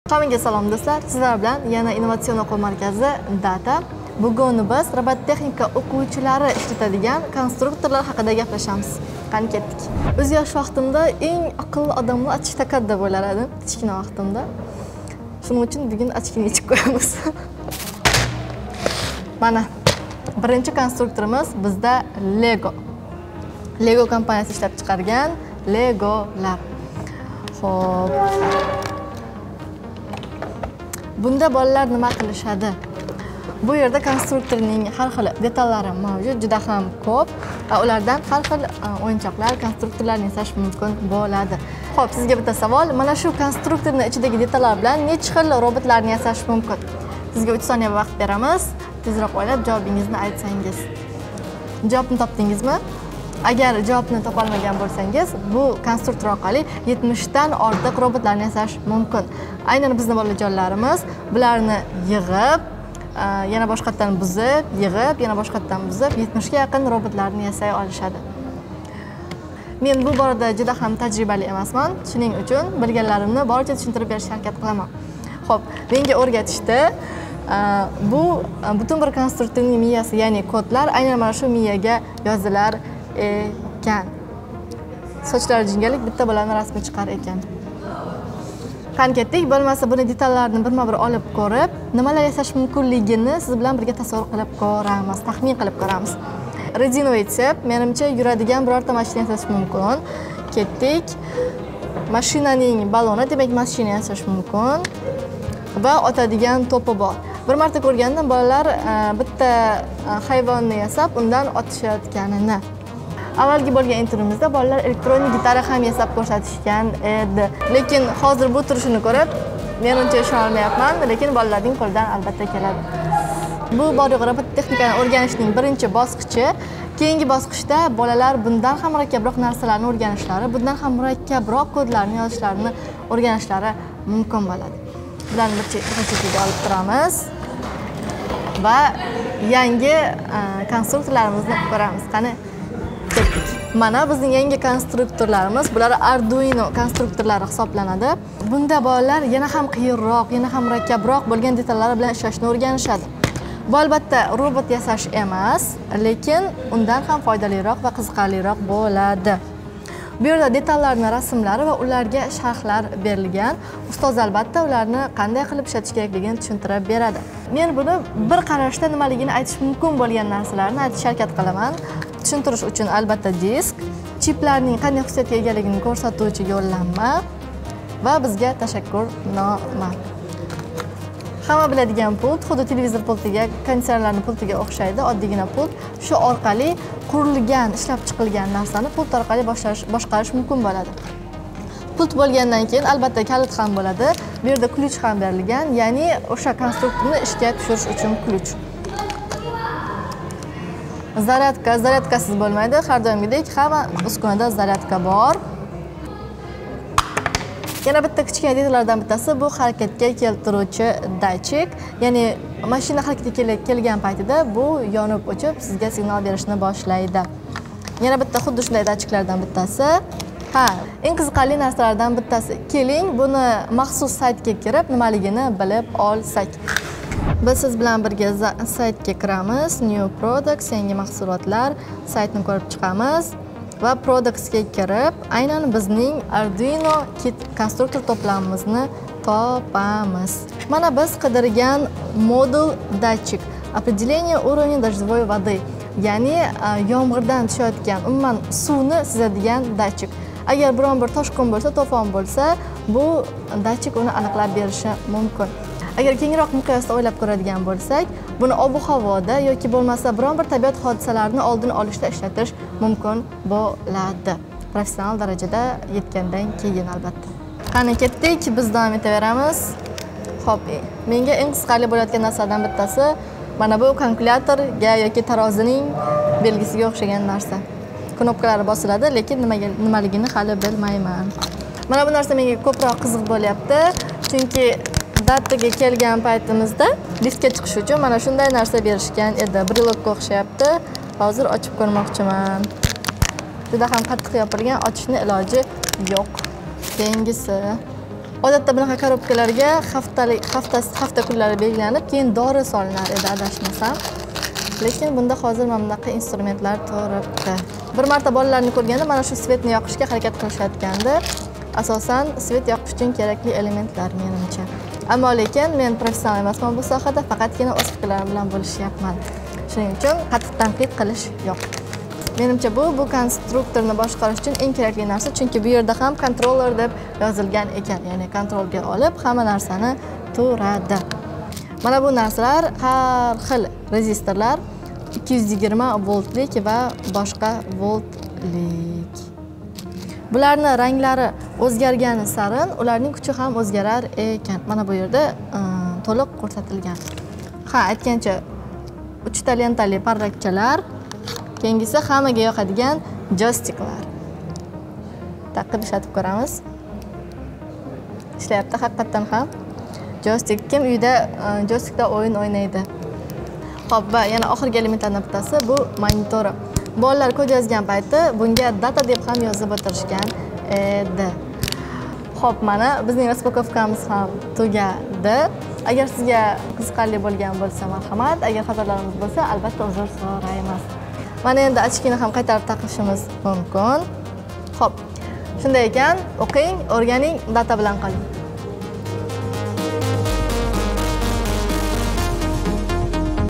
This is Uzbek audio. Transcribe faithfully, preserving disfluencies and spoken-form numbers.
Hammaga salom do'stlar. Sizlar bilan yana Innovatsion o'quv markazi Data. Bugun biz robot texnika o'quvchilari ishlatadigan konstruktorlar haqida gaplashamiz. Qani ketdik. O'z yosh vaqtimda eng aqlli odamlar achchiq takat deb o'ylar edim, kichkina vaqtimda. Shuning uchun bugun achchiqni ichib qo'yamiz. Mana birinchi konstruktorimiz bizda Lego. Lego kompaniyasi ishlab chiqargan Legolar. Xo'p. Bunda bolalar nima qilishadi? Bu yerda konstruktorning har xil detallari mavjud, juda ham ko'p. Ulardan har xil o'yinchoqlar, konstruktorlarni yasash mumkin bo'ladi. Xo'p, sizga bitta savol. Mana shu konstruktorning ichidagi detallar bilan necha xil robotlarni yasash mumkin? Sizga uch soniya vaqt beramiz. Tezroq o'ylab javobingizni aytsangiz. Javobni topdingizmi? Agar javobni topa olmagan bo'lsangiz, bu konstruktor orqali yetmishdan ortiq robotlarni yasash mumkin. Aynan bizning bolajonlarimiz bularni yig'ib, yana boshqatdan buzib, yig'ib, yana boshqatdan buzib, yetmishga yaqin robotlarni yasay olishadi. Men bu borada juda ham tajribali emasman. Shuning uchun bilganlarimni boricha tushuntirib berishga harakat qilaman. Xo'p, menga o'rgatishdi. Bu butun bir konstruktorning miyasi, ya'ni kodlar aynan mana shu miyaga yozilar ekan. Sochlari jingalik bitta bolaning rasmi chiqar ekan. Qani ketdik, bo'lmasa buni detallarini birma-bir olib ko'rib, nimalar yasash mumkinligini siz bilan birga tasavvur qilib ko'ramiz, taxmin qilib ko'ramiz. Rezinovoy tsep, menimcha yuradigan birorta mashina yasash mumkin. Ketdik. Mashinaning baloni, demak mashina yasash mumkin. Va otadigan to'pi bor. Bir marta ko'rgandim, bolalar bitta hayvonni yasab, undan otishayotganini. Avvalgi bo'lgan intervyumizda bolalar elektronik gitara ham yasab ko'rsatishgan edi. Lekin hozir bu turishini ko'rib, men uncha ishona olmayapman, lekin bolalarning qo'lidan albatta keladi. Bu bor-yo'q robot texnikani o'rganishning birinchi bosqichi. Keyingi bosqichda bolalar bundan ham murakkabroq narsalarni o'rganishlari, bundan ham murakkabroq kodlarni yozishlarini o'rganishlari mumkin bo'ladi. Bularni bir chetga olib turamiz va yangi konstruktorlarimizni ko'ramiz. Qani ketdik. Mana bizning yangi konstruktorlarimiz, bular Arduino konstruktorlari hisoblanadi. Bunda bolalar yana ham qiyinroq, yana ham murakkabroq bo'lgan detallar bilan ishlashni o'rganishadi. Bu albatta robot yasash emas, lekin undan ham foydaliroq va qiziqarliroq bo'ladi. Bu yerda detallarning rasmlari va ularga sharhlar berilgan. Ustoz albatta ularni qanday qilib ishlatish kerakligini tushuntirib beradi. Men buni bir qarashda nimaligini aytish mumkin bo'lgan narsalarni aytishga harakat qilaman. Tushuntirish uchun albatta disk, chiplarning qanday xususiyatga egaligini ko'rsatuvchi yo'llanma va bizga tashakkurnoma. Hamma biladigan pult, xuddi televizor pultiga, konditsionerlarning pultiga o'xshaydi, oddiygina pult. Shu orqali qurilgan, ishlab chiqilgan narsani pult orqali boshqarish mumkin bo'ladi. Pult bo'lgandan keyin albatta kalit ham bo'ladi. Bu yerda ключ ham berilgan, ya'ni o'sha konstruktorni ishga tushirish uchun ключ. Zaryadka, zaryadkasiz bo'lmaydi. Har doimgidek hamma uskunada zaryadka bor. Yana bitta kichkina detallardan bittasi bu harakatga keltiruvchi datchik. Ya'ni mashina harakatga kelgan paytida bu yonib o'chib sizga signal berishni boshlaydi. Yana bitta xuddi shunday datchiklardan bittasi. Ha, eng qiziqarli narsalardan bittasi. Keling, buni maxsus saytga kirib, nimaligini bilib olsak. Biz siz bilan birga saytga kiramiz. New Products, yangi mahsulotlar saytini ko'rib chiqamiz. Va Products'ga kirib, aynan bizning Arduino kit konstruktor to'plamimizni topamiz. Mana biz qidirgan modul datchik. Определение уровня дождевой воды. Ya'ni yomg'irdan tushayotgan, umuman suvni sezadigan datchik. Agar biron bir toshqin bo'lsa, to'fon bo'lsa, bu datchik uni aniqlab berishi mumkin. Agar kengroq miqyosda o'ylab ko'radigan bo'lsak, buni ob-havoda yoki bo'lmasa biron bir tabiat hodisalarini oldini olishda ishlatish mumkin bo'ladi. Professional darajada yetgandan keyin albatta. Qani ketdik, biz davom etaveramiz. Xo'p, menga eng qiziqarli bo'layotgan narsalardan bittasi mana bu kalkulyatorga yoki tarozining belgisiga o'xshagan narsa. Knopkalari bosiladi, lekin nimaga nimaligini hali bilmayman. Mana bu narsa menga ko'proq qiziq bo'lyapti, chunki Dataga kelgan paytimizda diskga chiqish uchun mana shunday narsa berishgan edi. Brilokka o'xshayapti. Hozir ochib ko'rmoqchiman. Juda ham qattiq yopilgan, ochishni iloji yo'q. Keyingisi Odatda bunaqa korobkalarga haftalik haftasi hafta kunlari belgilanib, keyin dori solinar edi adashmasam. Lekin bunda hozir mana bunaqa instrumentlar turibdi. Bir marta bolalarni ko'rganda mana shu svetni yoqishga harakat qilishayotgandi. Asosan svet yoqish uchun kerakli elementlar menimcha. Ammo lekin men professional emasman bu sohada, faqatgina o'z fikrlarim bilan bo'lishyapman. Shuning uchun qattiq tanqid qilish yo'q. Menimcha bu bu konstruktorni boshqarish uchun eng kerakli narsa, chunki bu yerda ham controller deb yozilgan ekan, ya'ni kontrolga olib hamma narsani turadi. Mana bu narsalar har xil rezistorlar ikki yuz yigirma voltlik va boshqa voltlik. Bularning ranglari o'zgargani sarin ularning kuchi ham o'zgarar ekan. Mana bu yerda to'liq ko'rsatilgan. Ha, aytgancha uchta lentali parrakchalar, keyingisi hammaga yoqadigan joystiklar. Taqib ishlatib ko'ramiz. Ishlayapti haqiqatan ham. Joystik, kim uyda joystikda o'yin o'ynaydi? Xo'p, va yana oxirgi elementlardan bittasi bu monitori. Bolalar kod yozgan payti bunga data deb ham yozib o'tirishgan edi. Xo'p, mana bizning raspakovkamiz ham tugadi. Agar sizga qiziqarli bo'lgan bo'lsa, marhamat. Agar xatolarimiz bo'lsa, albatta uzr so'raymiz. Mana endi ochkini ham qaytarib taqishimiz mumkin. Xo'p, shunday ekan, o'qing, o'rganing, data bilan qoling.